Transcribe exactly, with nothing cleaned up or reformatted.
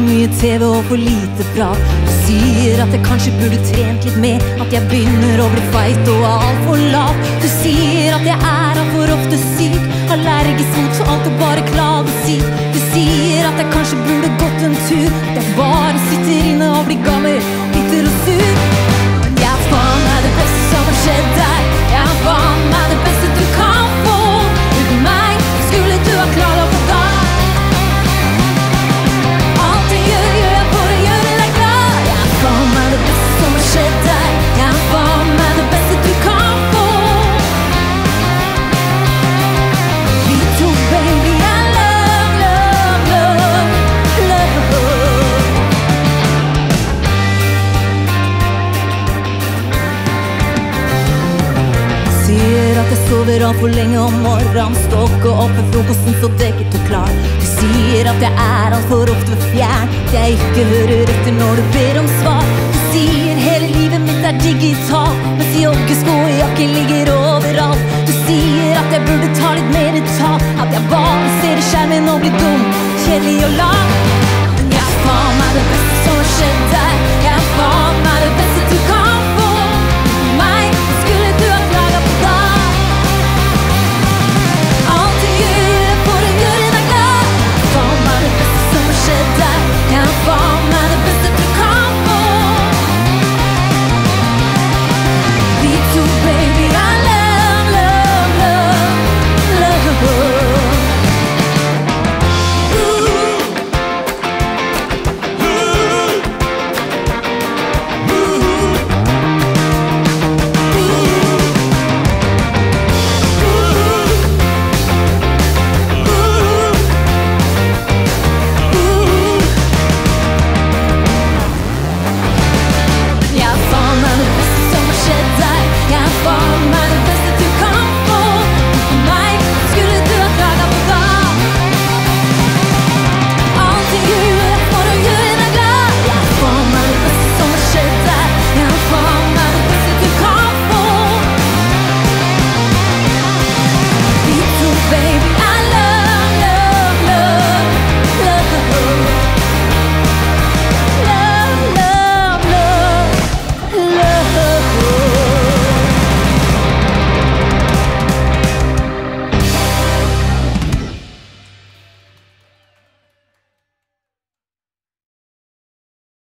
mye T V og for lite prat. Du sier at jeg kanskje burde trent litt mer, at jeg begynner å bli feit og alt for lav. Du sier at jeg er alt for ofte syk, allergisk mot alt og bare klage syk. Du sier at jeg kanskje burde gått en tur, at jeg bare sitter inne og blir gammel, bitter og sur. Men jeg er faen meg det beste som har skjedd deg. Jeg er faen meg det beste du kan få. Uten meg skulle du ha klart å få deg. Jeg sover alt for lenge om morgenen, stokker opp ved frokosten så dekket og klar. Du sier at jeg er alt for ofte fjern, at jeg ikke hører etter når du ber om svar. Du sier hele livet mitt er digital, mens joggesko og jakke ligger overalt. Du sier at jeg burde ta litt mer tak, at jeg bare ser i skjermen og blir dum, kjedelig og lam.